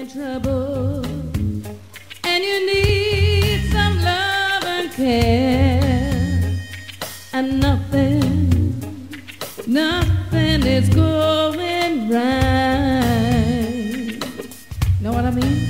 trouble and you need some love and care, and nothing is going right. Know what I mean?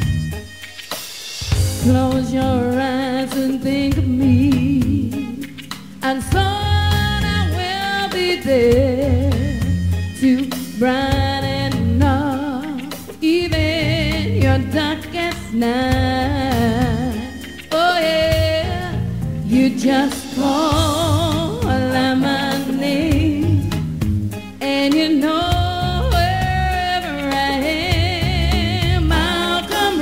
Close your eyes and think of me, and soon I will be there to brighten up even your darkest night. Oh yeah, you just call my name, and you know wherever I am, I'll come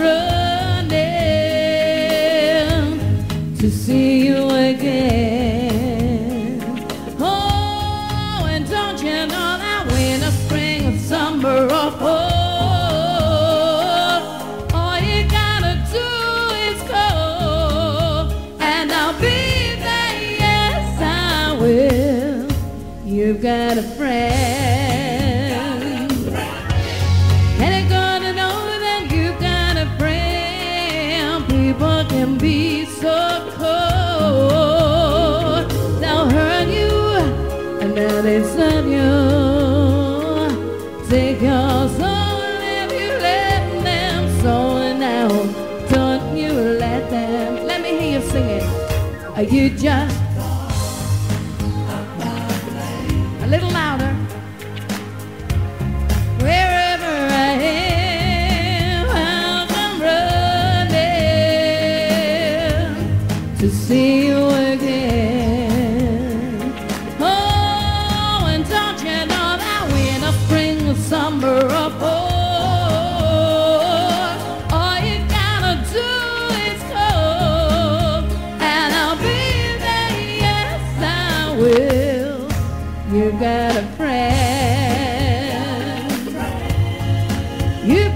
running to see you again. Oh, and don't you know that winter, spring, or summer, or fall, all you gotta do is call, and I'll be there. Yes, I will. You've got a friend, and it's gonna know that you've got a friend. People can be so cold, they'll hurt you and then they serve you. Take your soul if you let them, so now don't you let them. Let me hear you sing it. You just a little louder. Wherever I am, I'll come running to see you again. Oh, and don't you know that winter, spring, summer, or fall, all you gotta do is call, and I'll be there. Yes, I will. You got a friend. You